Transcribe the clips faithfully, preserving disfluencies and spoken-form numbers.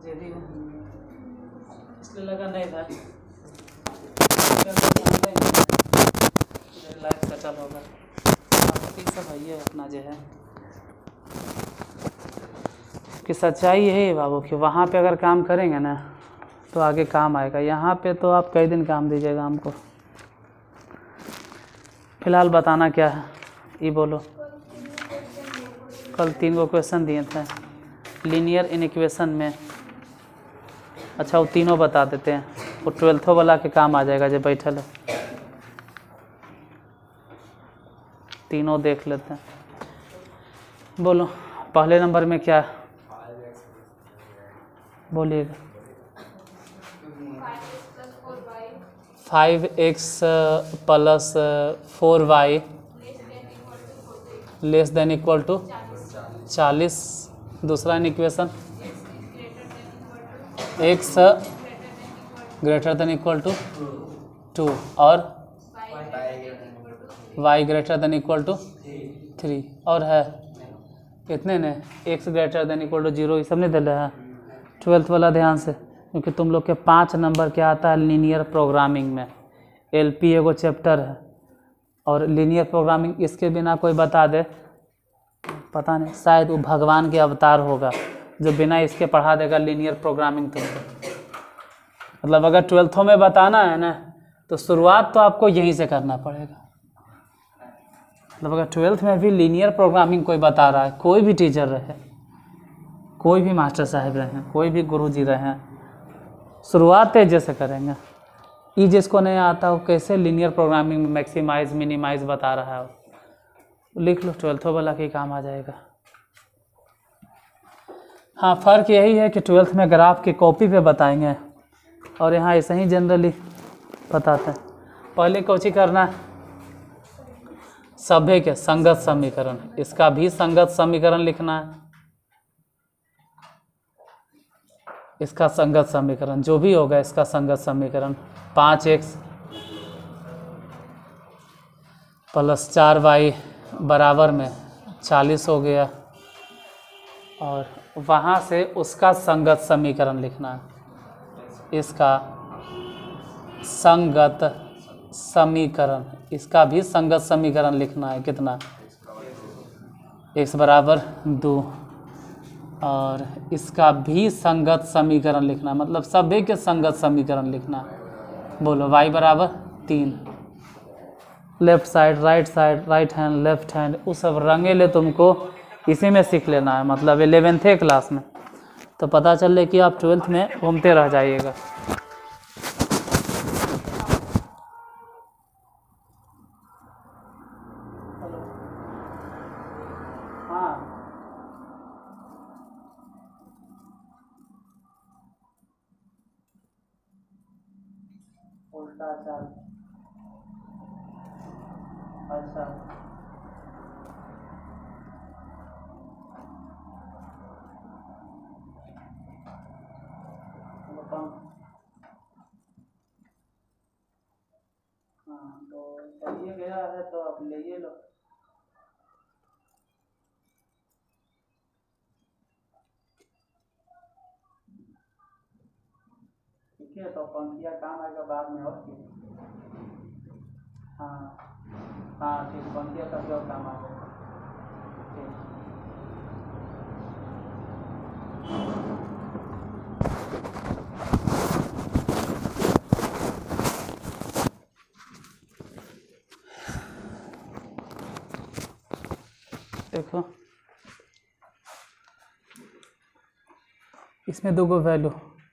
JD हूँ इसलिए लगा नहीं था लाइफ सेटल होगा। बाकी सब है ये अपना जो है कि सच्चाई यही है बाबू कि वहाँ पे अगर काम करेंगे ना तो आगे काम आएगा। यहाँ पे तो आप कई दिन काम दीजिएगा हमको। फिलहाल बताना क्या है ये बोलो। कल तीन गो क्वेश्चन दिए थे लीनियर इनइक्वेशन में। अच्छा वो तीनों बता देते हैं, वो ट्वेल्थों वाला के काम आ जाएगा जब बैठल है। तीनों देख लेते हैं। बोलो पहले नंबर में क्या बोलिएगा। Five X plus four Y less than equal to चालीस। दूसरा equation X greater than equal to two और Y greater than equal to three. और है कितने ने X greater than equal to zero, ये सब नहीं दे रहे हैं। ट्वेल्थ वाला ध्यान से, क्योंकि तुम लोग के पाँच नंबर क्या आता है लीनियर प्रोग्रामिंग में। एलपी एगो चैप्टर है और लीनियर प्रोग्रामिंग इसके बिना कोई बता दे पता नहीं, शायद वो भगवान के अवतार होगा जो बिना इसके पढ़ा देगा लीनियर प्रोग्रामिंग तुमको। मतलब अगर ट्वेल्थों में बताना है ना तो शुरुआत तो आपको यहीं से करना पड़ेगा। मतलब अगर ट्वेल्थ में भी लीनियर प्रोग्रामिंग कोई बता रहा है, कोई भी टीचर रहे, कोई भी मास्टर साहब रहे, कोई भी गुरुजी रहे, शुरुआत तेज से करेंगे। ये जिसको नहीं आता हो कैसे लीनियर प्रोग्रामिंग में मैक्सिमाइज मिनिमाइज बता रहा है, लिख लो ट्वेल्थों वाला के काम आ जाएगा। हाँ फ़र्क यही है कि ट्वेल्थ में ग्राफ की कॉपी पे बताएंगे और यहाँ ऐसे ही जनरली बताते हैं। पहले कोची करना है सभ्य के संगत समीकरण, इसका भी संगत समीकरण लिखना है। इसका संगत समीकरण जो भी होगा इसका संगत समीकरण पाँच एक्स प्लस चार वाई बराबर में चालीस हो गया और वहाँ से उसका संगत समीकरण लिखना है। इसका संगत समीकरण, इसका भी संगत समीकरण लिखना है। कितना एक्स बराबर दो और इसका भी संगत समीकरण लिखना, मतलब सभी के संगत समीकरण लिखना। बोलो वाई बराबर तीन, left side right side right hand left hand वो सब रंगेले तुमको इसी में सीख लेना है। मतलब एलेवेंथे क्लास में तो पता चल रहा कि आप ट्वेल्थ में घूमते रह जाइएगा। उल्टा चाल, अच्छा हाँ तो चलिए गया है तो अब ले लो। ठीक है तो पंक्तियाँ काम आएगा बाद में और की। हाँ हाँ ठीक, पंक्तियाँ कभी और काम आ जाएगा। ठीक देखो इसमें दो गो वैल्यू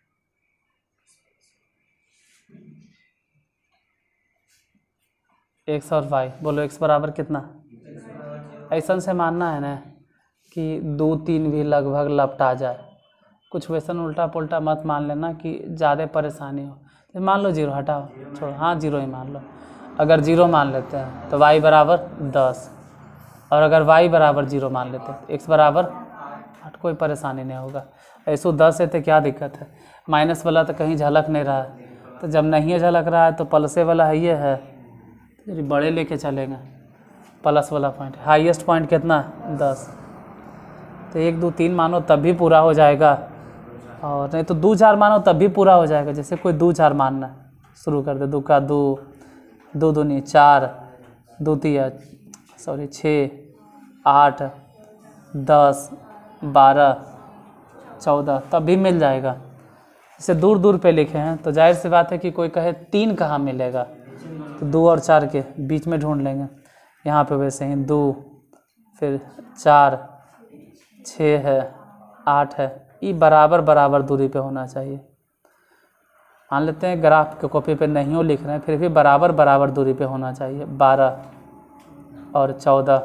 एक्स और वाई। बोलो एक्स बराबर कितना, ऐसा से मानना है ना कि दो तीन भी लगभग लपटा जाए। कुछ वैसा उल्टा पुल्टा मत मान लेना कि ज़्यादा परेशानी हो। तो मान लो जीरो, हटाओ छोड़ो, हाँ जीरो ही मान लो। अगर जीरो मान लेते हैं तो वाई बराबर दस और अगर वाई बराबर जीरो मान लेते हैं तो एक्स बराबर आठ, कोई परेशानी नहीं होगा। ऐसो दस है तो क्या दिक्कत है। माइनस वाला तो कहीं झलक नहीं रहा है, तो जब नहीं झलक रहा है तो प्लसे वाला है ये है, तो बड़े लेके चलेंगे प्लस वाला पॉइंट। हाईएस्ट पॉइंट कितना दस, तो एक दो तीन मानो तब भी पूरा हो जाएगा। और नहीं तो दो चार मानो तब भी पूरा हो जाएगा। जैसे कोई दो चार मानना है, शुरू कर दे। दो का दो, दो दूनी चार, दो तिया सॉरी छः, आठ, दस, बारह, चौदह, तब भी मिल जाएगा। इसे दूर दूर पे लिखे हैं तो जाहिर सी बात है कि कोई कहे तीन कहाँ मिलेगा, तो दो और चार के बीच में ढूंढ लेंगे। यहाँ पे वैसे ही दो, फिर चार, छः है, आठ है, ये बराबर बराबर दूरी पे होना चाहिए। मान लेते हैं ग्राफ के कॉपी पे नहीं हो लिख रहे हैं, फिर भी बराबर बराबर दूरी पे होना चाहिए। बारह और चौदह,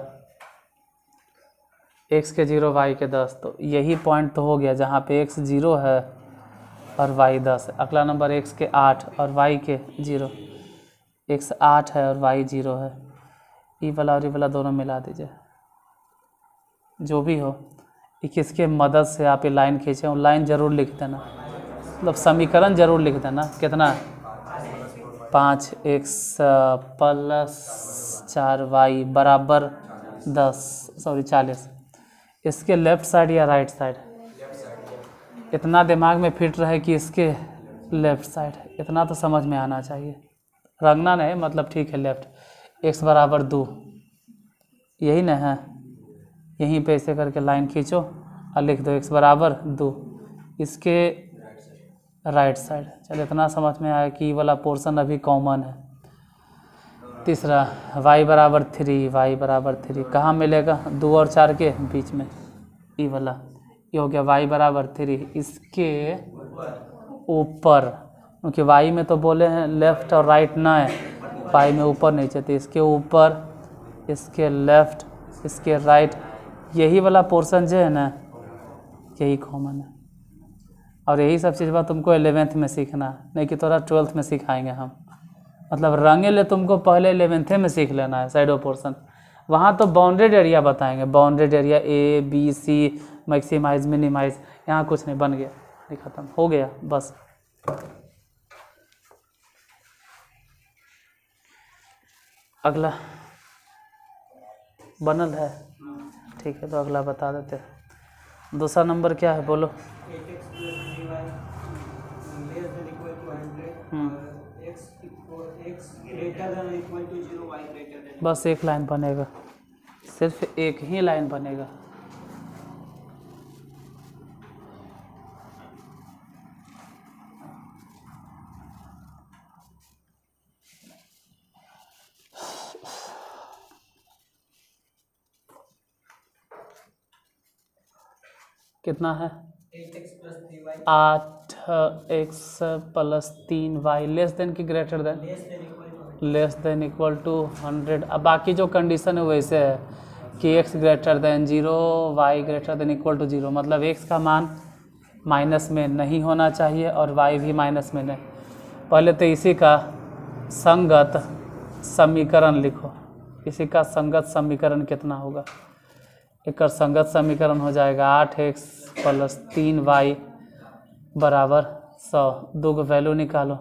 एक्स के जीरो वाई के दस, तो यही पॉइंट तो हो गया जहाँ पे एक्स जीरो है और वाई दस है। अगला नंबर एक्स के आठ और वाई के जीरो, एक्स आठ है और वाई जीरो है। ई वाला और ई वाला दोनों मिला दीजिए। जो भी हो, किसके मदद से आप ये लाइन खींचे, वो लाइन ज़रूर लिख देना, मतलब समीकरण ज़रूर लिख देना। कितना, पाँच एक्स प्लस चार वाई बराबर दस सॉरी चालीस। इसके लेफ़्ट साइड या राइट साइड, इतना दिमाग में फिट रहे कि इसके लेफ़्ट साइड, इतना तो समझ में आना चाहिए। रंगना नहीं, मतलब ठीक है। लेफ़्ट एक्स बराबर दो, यही ना है। यहीं पे ऐसे करके लाइन खींचो और लिख दो एक्स बराबर दो। इसके राइट साइड, चलो इतना समझ में आया कि ये वाला पोर्शन अभी कॉमन है। तीसरा y बराबर थ्री, वाई बराबर थ्री कहाँ मिलेगा, दो और चार के बीच में, ये वाला। ये हो गया y बराबर थ्री। इसके ऊपर, क्योंकि y में तो बोले हैं लेफ़्ट और राइट ना है, y में ऊपर नीचे, तो इसके ऊपर, इसके लेफ़्ट, इसके राइट, यही वाला पोर्शन जो है ना, यही कॉमन है। और यही सब चीज़ बात तुमको एलेवेंथ में सीखना है, नहीं कि थोड़ा ट्वेल्थ में सिखाएंगे हम। मतलब रंगेले तुमको पहले एलेवेंथे में सीख लेना है साइडो पोर्शन। वहाँ तो बाउंडेड एरिया बताएंगे, bounded area A B C, maximise minimise. यहाँ कुछ नहीं, बन गया, नहीं खत्म हो गया बस। अगला बनल है, ठीक है, तो अगला बता देते हैं। दूसरा नंबर क्या है, बोलो। बस एक लाइन बनेगा, सिर्फ एक ही लाइन बनेगा। कितना है, आठ एक्स प्लस तीन वाई लेस देन की greater than, less than equal to hundred. अब बाकी जो कंडीशन है वैसे है कि X greater than zero, Y greater than equal to zero, मतलब एक्स का मान माइनस में नहीं होना चाहिए और वाई भी माइनस में नहीं। पहले तो इसी का संगत समीकरण लिखो। इसी का संगत समीकरण कितना होगा, एक संगत समीकरण हो जाएगा आठ एक्स प्लस तीन वाई बराबर सौ। दो को वैल्यू निकालो,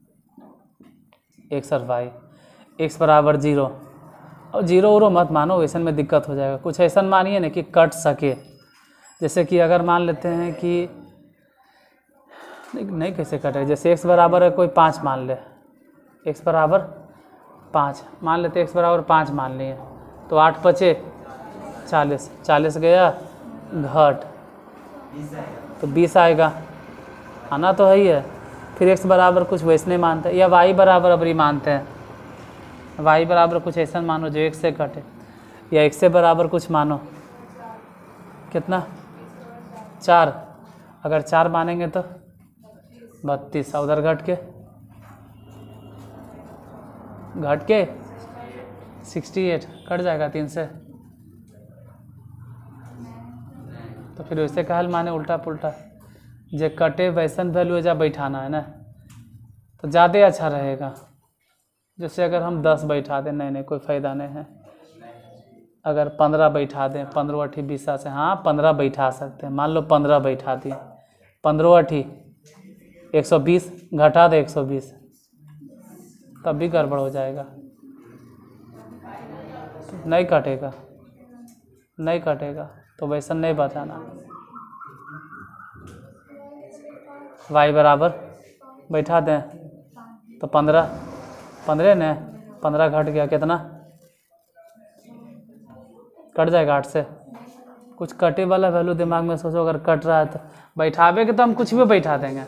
एक्स और वाई। एक्स बराबर जीरो, और जीरो उरो मत मानो, वैसे में दिक्कत हो जाएगा। कुछ ऐसा मानिए ना कि कट सके। जैसे कि अगर मान लेते हैं कि नहीं, नहीं कैसे कटे, जैसे एक्स बराबर है कोई पाँच मान ले, एक्स बराबर पाँच मान लेते, एक्स बराबर पाँच मान लिए, तो आठ पचे चालीस, चालीस गया घट तो बीस आएगा, आना तो है ही है। फिर एक्स बराबर कुछ वैसे नहीं मानते, या वाई बराबर अबरी मानते हैं। वाई बराबर कुछ ऐसा मानो जो एक से कटे, या एक से बराबर कुछ मानो, कितना चार। अगर चार मानेंगे तो बत्तीस, उधर घट के घट के सिक्सटी एट कट जाएगा तीन से। तो फिर वैसे कहल माने उल्टा पुल्टा, जे कटे वैसन वैल्यू जा बैठाना है ना, तो ज़्यादा अच्छा रहेगा। जैसे अगर हम दस बैठा दें, नहीं नहीं कोई फ़ायदा नहीं है। अगर पंद्रह बैठा दें, पंद्रह अठी बीसा से, हाँ पंद्रह बैठा सकते हैं। मान लो पंद्रह बैठा दिए, पंद्रह अठी एक सौ बीस, घटा दे एक सौ बीस, तब भी गड़बड़ हो जाएगा। नहीं कटेगा, नहीं कटेगा, तो वैसा नहीं बताना। वाई बराबर बैठा दें तो पंद्रह, पंद्रह ने पंद्रह घट गया कितना, कट जाएगा आठ से। कुछ कटे वाला वैल्यू दिमाग में सोचो, अगर कट रहा है तो बैठावे के तो हम कुछ भी बैठा देंगे,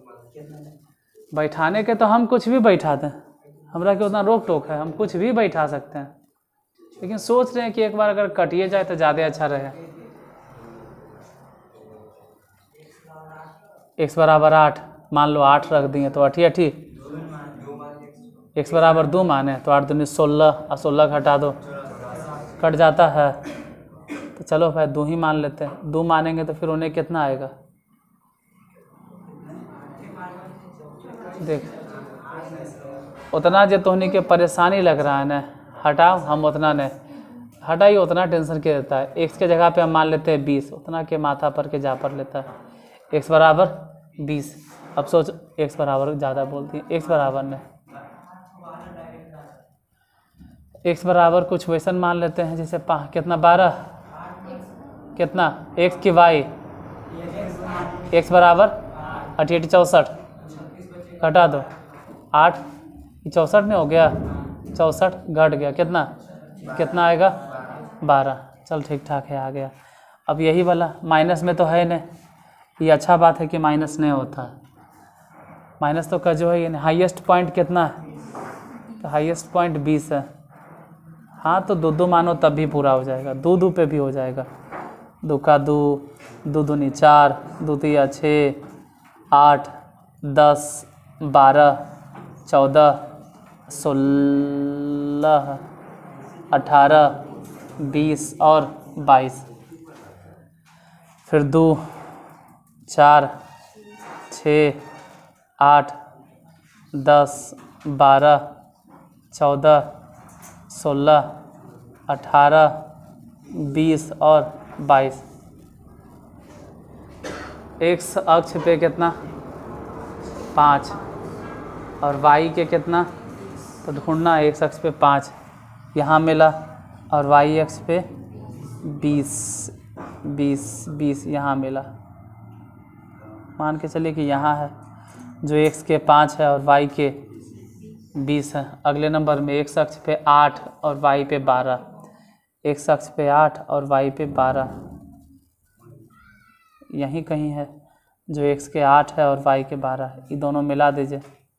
बैठाने के तो हम कुछ भी बैठा दें, हमरा के उतना रोक टोक है, हम कुछ भी बैठा सकते हैं, लेकिन सोच रहे हैं कि एक बार अगर कटिए जाए तो ज़्यादा अच्छा रहे। एक्स बराबर आठ, मान लो आठ रख दिए तो अठी अठी, एक्स बराबर दो माने तो आठ दूनी सोलह, और सोलह घटा दो कट जाता है, तो चलो भाई दो ही मान लेते हैं। दो मानेंगे तो फिर उन्हें कितना आएगा, देख उतना जो तोहनी के परेशानी लग रहा है ना, हटाओ, हम उतना नहीं हटाइए, उतना टेंशन के देता है। एक्स के जगह पे हम मान लेते हैं बीस, उतना के माथा पर के जा पर लेता है। एक्स बराबर बीस, अब सोच एक्स बराबर ज़्यादा बोलती है, एक्स बराबर ने एक्स बराबर कुछ वैसन मान लेते हैं जैसे पा कितना बारह, कितना एक्स की वाई, एक्स बराबर अठी अठी चौंसठ, घटा दो आठ, चौंसठ में हो गया, चौंसठ घट गया कितना, कितना आएगा बारह। चल ठीक ठाक है, आ गया। अब यही वाला माइनस में तो है नहीं, ये अच्छा बात है कि माइनस नहीं होता, माइनस तो का जो है ये हाईएस्ट पॉइंट कितना है, तो हाईएस्ट पॉइंट बीस है। हाँ तो दो दो मानो तब भी पूरा हो जाएगा, दो दो पे भी हो जाएगा, दो का दो, दो दूनी चार, दो तिया छः, आठ, दस, बारह, चौदह, सोलह, अठारह, बीस और बाईस, फिर दो, चार, छः, आठ, दस, बारह, चौदह, सोलह, अठारह, बीस और बाईस। एक्स अक्ष पे कितना पाँच, और वाई के कितना, तो ढूंढना है एक्स अक्ष पे पाँच, यहाँ मिला, और वाई अक्ष पे बीस, बीस, बीस यहाँ मिला। मान के चलिए कि यहाँ है जो एक्स के पाँच है और वाई के बीस है। अगले नंबर में एक्स अक्ष पे आठ और वाई पे बारह, एक्स अक्ष पे आठ और वाई पे बारह, यहीं कहीं है जो एक्स के आठ है और वाई के बारह है, ये दोनों मिला दीजिए।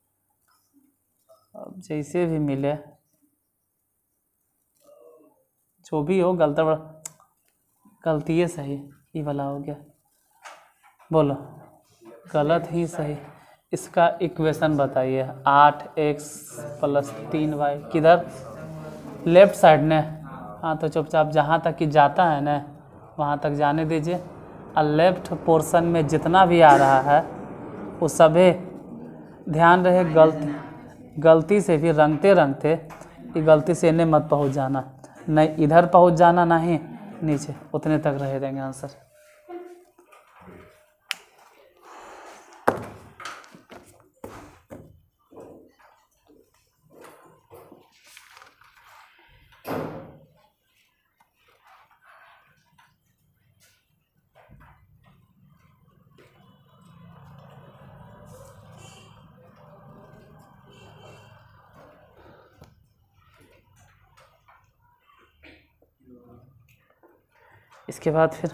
अब जैसे भी मिले, जो भी हो, गलता गलती है सही, ये वाला हो गया, बोलो गलत ही सही। इसका इक्वेशन बताइए, आठ एक्स प्लस तीन वाई किधर, लेफ्ट साइड ने। हाँ तो चुपचाप जहाँ तक कि जाता है ना वहाँ तक जाने दीजिए, और लेफ्ट पोर्शन में जितना भी आ रहा है वो सभी ध्यान रहे, गलती गलती से भी रंगते रंगते ये गलती से इन्हें मत पहुँच जाना, नहीं इधर पहुँच जाना, नहीं नीचे, उतने तक रह देंगे आंसर। इसके बाद फिर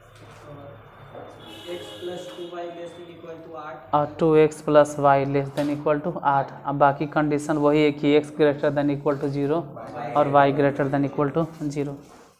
और two X plus Y less than equal to आठ। अब बाकी कंडीशन वही है कि X greater than equal to zero और Y greater than equal to zero.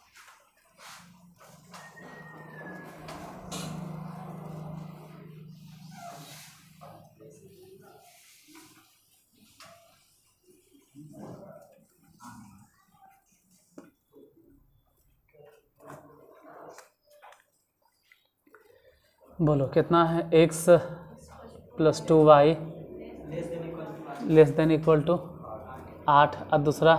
बोलो कितना है, X plus two Y less than equal to आठ, और दूसरा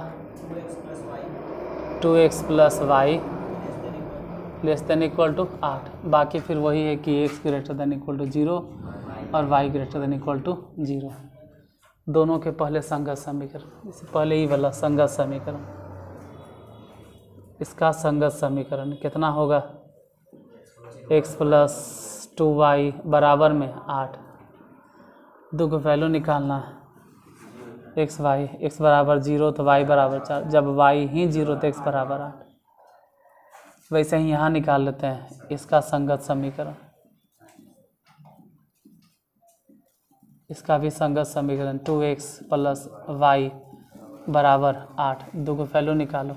two X plus Y less than equal to आठ। बाकी फिर वही है कि X greater than equal to zero और Y greater than equal to zero. दोनों के पहले संगत समीकरण, इससे पहले ही वाला संगत समीकरण, इसका संगत समीकरण कितना होगा, एक्स प्लस टू वाई बराबर में आठ, दो को वैल्यू निकालना है एक्स वाई, एक्स बराबर जीरो तो वाई बराबर चार, जब वाई ही जीरो तो एक्स बराबर आठ। वैसे ही यहाँ निकाल लेते हैं इसका संगत समीकरण, इसका भी संगत समीकरण टू एक्स प्लस वाई बराबर आठ। दो को वैल्यू निकालो,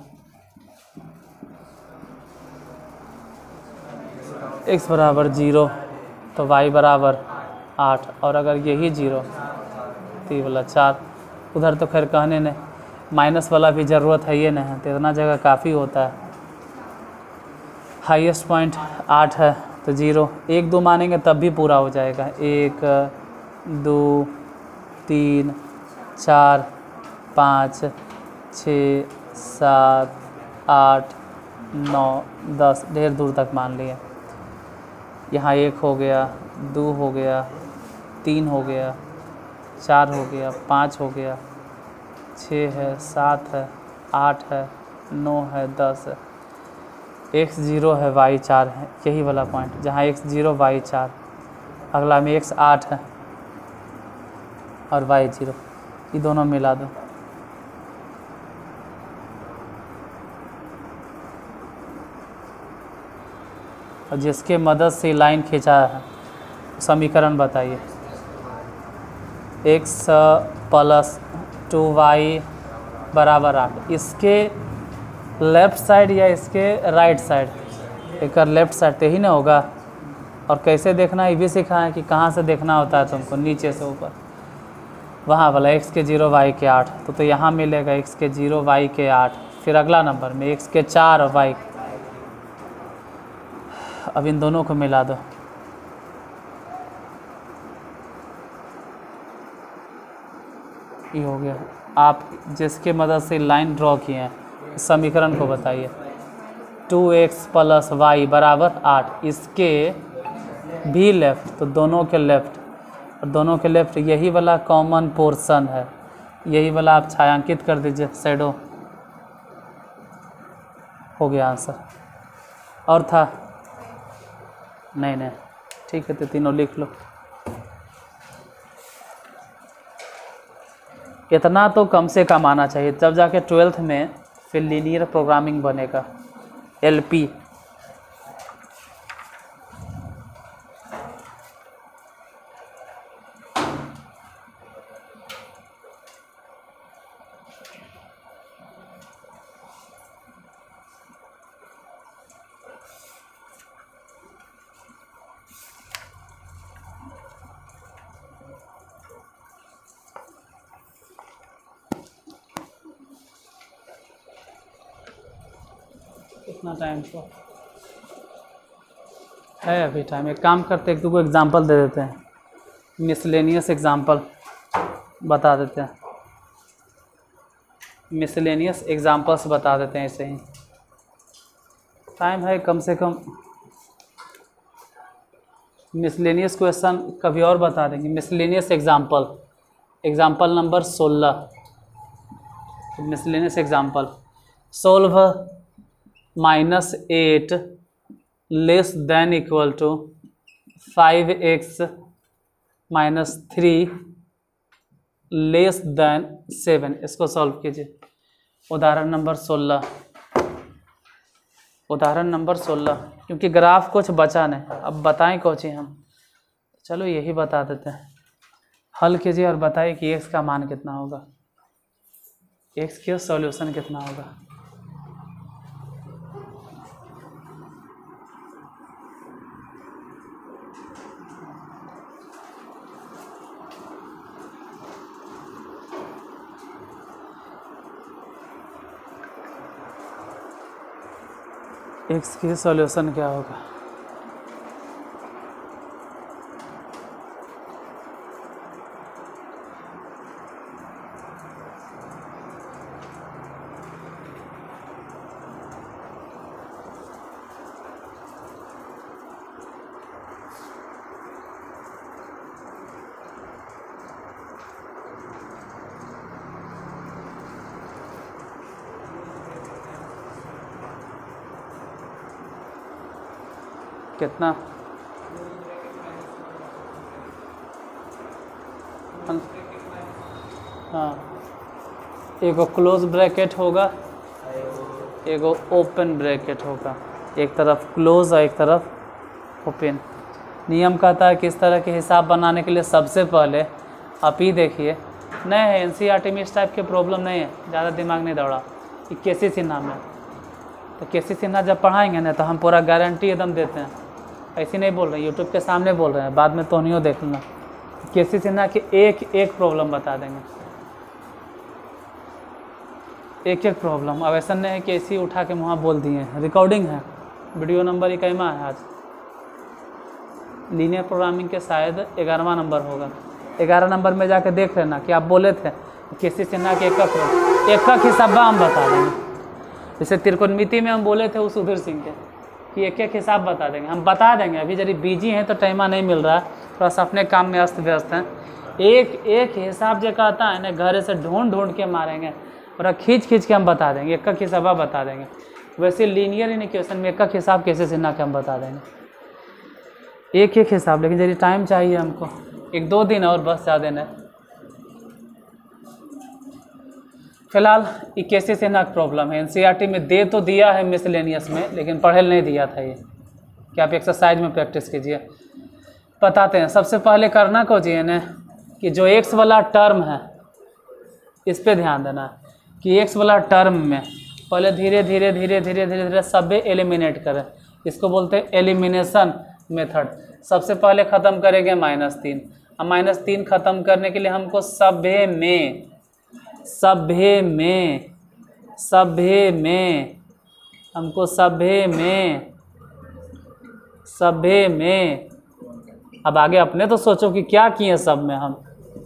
एक्स बराबर जीरो तो वाई बराबर आठ, और अगर यही जीरो तो ये वाला चार। उधर तो खैर कहने नहीं, माइनस वाला भी ज़रूरत है ये नहीं है, तो इतना जगह काफ़ी होता है। हाईएस्ट पॉइंट आठ है तो जीरो, एक दो मानेंगे तब भी पूरा हो जाएगा। एक दो तीन चार पाँच छः सात आठ नौ दस, ढेर दूर तक मान लिए। यहाँ एक हो गया, दो हो गया, तीन हो गया, चार हो गया, पाँच हो गया, छः है, सात है, आठ है, नौ है, दस है। एक्स जीरो है, वाई चार है, यही वाला पॉइंट जहाँ एक्स जीरो वाई चार, अगला में एक्स आठ है और वाई जीरो, ये दोनों मिला दो। और जिसके मदद से लाइन खींचा है समीकरण बताइए। एक्स प्लस टू वाई बराबर आठ, इसके लेफ़्ट साइड या इसके राइट साइड, एक लेफ़्ट साइड तो ही ना होगा। और कैसे देखना ये भी सिखाएं कि कहाँ से देखना होता है तुमको, नीचे से ऊपर, वहाँ वाला एक्स के जीरो वाई के आठ, तो तो यहाँ मिलेगा एक्स के जीरो वाई के आठ। फिर अगला नंबर में एक्स के चार और वाई, अब इन दोनों को मिला दो। ये हो गया। आप जिसके मदद से लाइन ड्रॉ किए हैं समीकरण को बताइए। टू एक्स प्लस वाई बराबर आठ, इसके भी लेफ़्ट तो दोनों के लेफ़्ट, और दोनों के लेफ़्ट यही वाला कॉमन पोर्शन है, यही वाला आप छायांकित कर दीजिए, शैडो हो गया आंसर। और था नहीं नहीं ठीक है, तो तीनों लिख लो। इतना तो कम से कम आना चाहिए, तब जाके ट्वेल्थ में फिर लीनियर प्रोग्रामिंग बनेगा, एलपी। कितना टाइम तो है अभी टाइम, एक काम करते हैं, एक दो एग्जांपल दे देते हैं, मिसलेनियस एग्जांपल बता देते हैं, मिसलेनियस एग्जांपल्स बता देते हैं ऐसे ही। टाइम है कम से कम, मिसलेनियस क्वेश्चन कभी और बता देंगे। मिसलेनियस एग्जांपल, एग्जांपल नंबर सोलह, miscellaneous example, solve minus eight less than equal to five X minus three less than seven. इसको सॉल्व कीजिए। उदाहरण नंबर सोलह, उदाहरण नंबर सोलह, क्योंकि ग्राफ कुछ बचा नहीं, अब बताएं कोची हम, चलो यही बता देते हैं। हल कीजिए और बताइए कि एक्स का मान कितना होगा, एक्स का सॉल्यूशन कितना होगा। एक्स की सॉल्यूशन क्या होगा। कितना हाँ, एगो क्लोज ब्रैकेट होगा, एगो ओपन ब्रैकेट होगा, एक तरफ क्लोज और एक तरफ ओपन। नियम कहता है कि इस तरह के हिसाब बनाने के लिए सबसे पहले आप ही देखिए, नहीं है एनसीईआरटी में इस टाइप के प्रॉब्लम नहीं है, ज़्यादा दिमाग नहीं दौड़ा। ये केसी सिन्हा में, तो केसी सिन्हा जब पढ़ाएंगे ना तो हम पूरा गारंटी एकदम देते हैं, ऐसे नहीं बोल रहे हैं, यूट्यूब के सामने बोल रहे हैं, बाद में तो नहीं देख लेना। केसी सिन्हा की एक एक प्रॉब्लम बता देंगे, एक एक प्रॉब्लम। अब ऐसा नहीं है कि ऐसे ही उठा के वहाँ बोल दिए हैं, रिकॉर्डिंग है, वीडियो नंबर इक्कीसवां है आज। लीनियर प्रोग्रामिंग के शायद ग्यारहवां नंबर होगा, ग्यारह नंबर में जाकर देख लेना कि आप बोले थे केसी सिन्हा के एक एक एक हिसाब हम बता देंगे। जैसे त्रिकोणमिति में हम बोले थे उस सुधीर सिंह के कि एक एक हिसाब बता देंगे, हम बता देंगे। अभी यदि बिजी हैं तो टाइमा नहीं मिल रहा, थोड़ा सा अपने काम में अस्त व्यस्त हैं। एक एक हिसाब जो कहता है ना, घर से ढूंढ ढूंढ के मारेंगे और खींच खींच के हम बता देंगे, एक एक हिसाब बता देंगे। वैसे लीनियर इक्वेशन में एक एक हिसाब केसी सिन्हा के हम बता देंगे, एक एक हिसाब। लेकिन यदि टाइम चाहिए हमको, एक दो दिन और बस, ज़्यादा नहीं। फिलहाल ये केसी सिन्हा का प्रॉब्लम है, एनसीईआरटी में दे तो दिया है मिसलेनियस में, लेकिन पढ़े नहीं दिया था ये, कि आप एक्सरसाइज में प्रैक्टिस कीजिए। बताते हैं, सबसे पहले करना को चाहिए ना कि जो एक्स वाला टर्म है इस पे ध्यान देना है कि एक्स वाला टर्म में पहले धीरे धीरे धीरे धीरे धीरे धीरे सभी एलिमिनेट करें, इसको बोलते हैं एलिमिनेशन मेथड। सबसे पहले ख़त्म करेंगे माइनस तीन, अब माइनस तीन ख़त्म करने के लिए हमको सभ्य में सभ्य में सभ्य में हमको सभ्य में सभ्य में अब आगे अपने तो सोचो कि क्या किए सब में, हम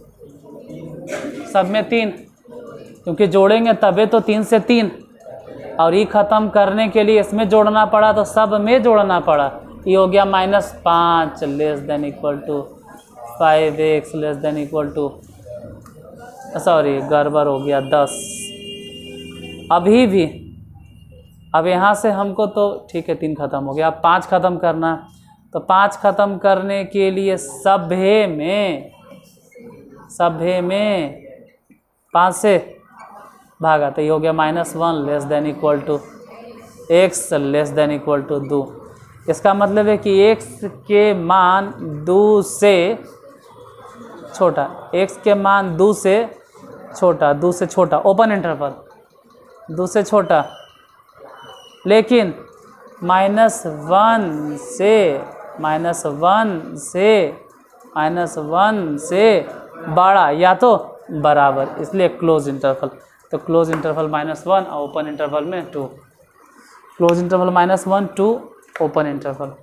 सब में तीन, क्योंकि जोड़ेंगे तबे तो तीन से तीन, और ये ख़त्म करने के लिए इसमें जोड़ना पड़ा तो सब में जोड़ना पड़ा। ये हो गया माइनस पाँच less than equal to five X less than equal to, sorry गड़बड़ हो गया, दस। अभी भी अब यहाँ से हमको तो ठीक है तीन ख़त्म हो गया, अब पाँच ख़त्म करना, तो पाँच ख़त्म करने के लिए सभ्य में सभ्य में पाँच से भागा, तो ये हो गया minus one less than equal to X less than equal to दो। इसका मतलब है कि एक्स के मान दो से छोटा, एक्स के मान दो से छोटा, दो से छोटा, ओपन इंटरवल, दो से छोटा, लेकिन माइनस वन से माइनस वन से माइनस वन से बड़ा या तो बराबर, इसलिए क्लोज इंटरवल। तो क्लोज इंटरवल माइनस वन और ओपन इंटरवल में two, close interval minus one two open interval.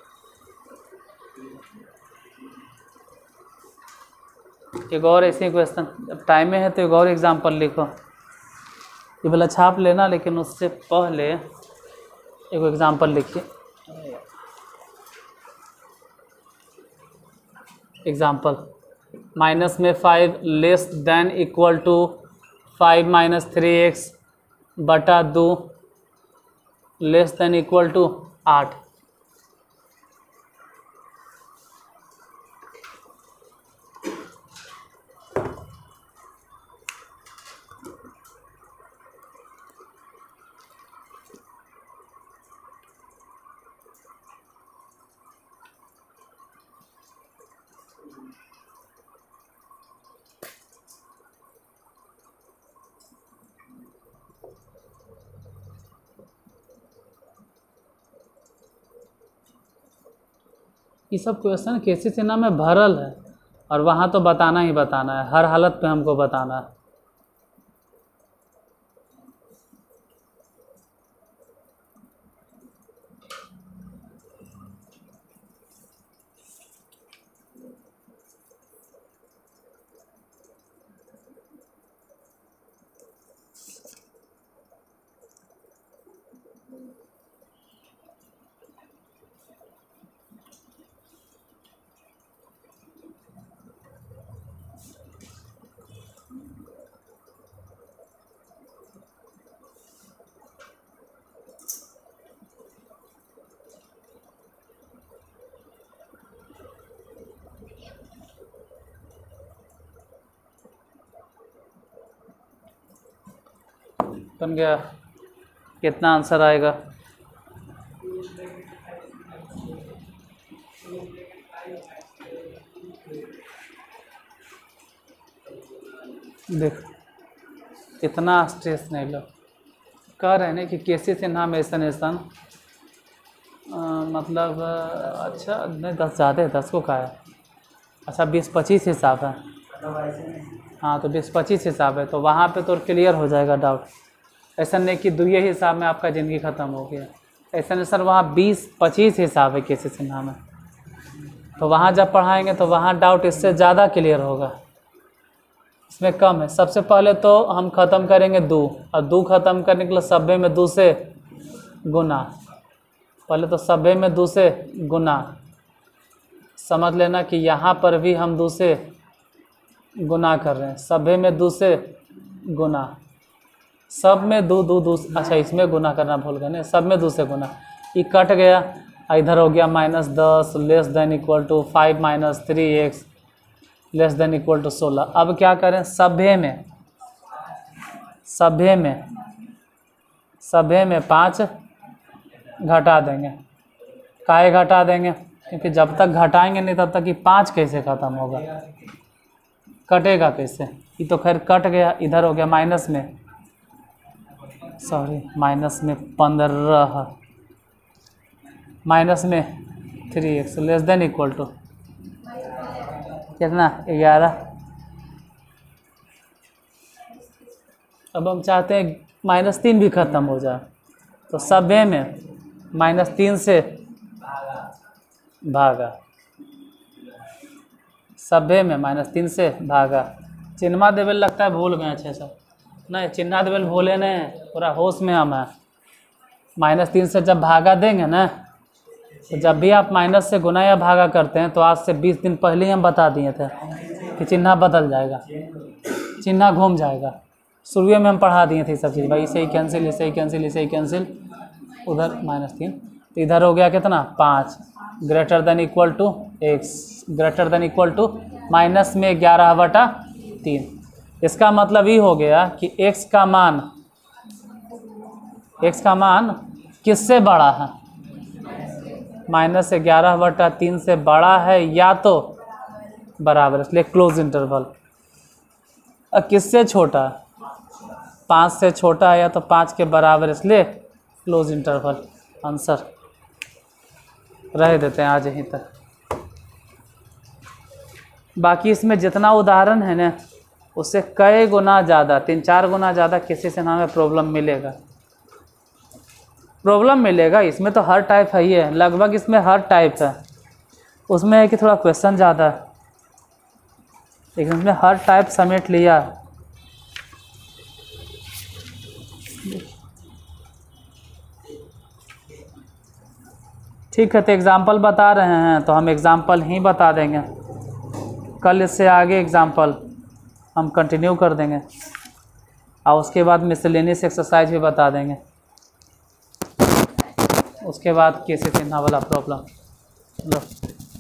एक और ऐसे क्वेश्चन, जब टाइम में है तो एक और एग्जाम्पल लिखो, ये वाला छाप लेना, लेकिन उससे पहले एक एग्जाम्पल लिखिए। एग्जाम्पल, माइनस में five less than equal to five minus three X बटा दो लेस देन इक्वल टू आठ। ये सब क्वेश्चन केसी सिन्हा में भरल है, और वहाँ तो बताना ही बताना है, हर हालत पे हमको बताना है। बन गया। कितना आंसर आएगा? देख, इतना स्ट्रेस नहीं लो। कह रहे हैं ना कि कैसे से नाम ऐसा ऐसा मतलब अच्छा नहीं, दस ज़्यादा है, दस को कहा है। अच्छा बीस पच्चीस हिसाब है। हाँ तो बीस पच्चीस हिसाब है, तो वहाँ पे तो क्लियर हो जाएगा डाउट। ऐसा नहीं कि दुए हिसाब में आपका ज़िंदगी ख़त्म हो गया, ऐसा नहीं सर, वहाँ बीस पच्चीस हिसाब है कैसे से नाम है। तो वहाँ जब पढ़ाएंगे तो वहाँ डाउट इससे ज़्यादा क्लियर होगा, इसमें कम है। सबसे पहले तो हम ख़त्म करेंगे दो, और दो ख़त्म करने के लिए सब्बे में दो से गुना। पहले तो सब्बे में दो से गुना, समझ लेना कि यहाँ पर भी हम दो से गुना कर रहे हैं। सब्बे में दो से गुना, सब में दो दो दो, अच्छा इसमें गुना करना भूल गए ना, सब में दो से गुना। ये कट गया, इधर हो गया माइनस दस less than equal to five minus three X less than equal to सोलह। अब क्या करें, सभ्य में सभ्य में सभ्य में पाँच घटा देंगे। काहे घटा देंगे? क्योंकि जब तक घटाएंगे नहीं तब तक कि पाँच कैसे ख़त्म होगा, कटेगा कैसे? ये तो खैर कट गया, इधर हो गया माइनस में, सॉरी माइनस में पंद्रह माइनस में three X less than equal to कितना, ग्यारह। अब हम चाहते हैं माइनस तीन भी ख़त्म हो जाए, तो सभ्य में माइनस तीन से भागा, सभ्य में माइनस तीन से भागा। चिन्हा देवल लगता है भूल गए अच्छे से, नहीं चिन्हा देवल भूले नहीं, पूरा होश में हम है। माइनस तीन से जब भागा देंगे ना, तो जब भी आप माइनस से गुना या भागा करते हैं तो आज से बीस दिन पहले ही हम बता दिए थे कि चिन्हा बदल जाएगा, चिन्हा घूम जाएगा। शुरू में हम पढ़ा दिए थे सब चीज़, भाई इसे ही कैंसिल, इसे ही कैंसिल, इसे ही कैंसिल, उधर माइनस तीन, तो इधर हो गया कितना, पाँच greater than equal to X greater than equal to minus में ग्यारह बटा तीन। इसका मतलब ये हो गया कि एक्स का मान एक्स का मान किससे बड़ा है, माइनस से ग्यारह बटा तीन से बड़ा है या तो बराबर, इसलिए क्लोज इंटरवल। अब किससे छोटा, पाँच से छोटा है या तो पाँच के बराबर, इसलिए क्लोज इंटरवल। आंसर रह देते हैं आज यहीं तक। बाकी इसमें जितना उदाहरण है ना, उससे कई गुना ज़्यादा, तीन चार गुना ज़्यादा किसी से ना हमें प्रॉब्लम मिलेगा, प्रॉब्लम मिलेगा। इसमें तो हर टाइप है ही है, लगभग इसमें हर टाइप है। उसमें है कि थोड़ा क्वेश्चन ज़्यादा है, लेकिन इसमें हर टाइप समेट लिया। ठीक है, तो एग्ज़ाम्पल बता रहे हैं तो हम एग्ज़ाम्पल ही बता देंगे, कल इससे आगे एग्ज़ाम्पल हम कंटिन्यू कर देंगे, और उसके बाद मिसलेनियस एक्सरसाइज भी बता देंगे, उसके बाद कैसे चिन्हा वाला प्रॉब्लम। लो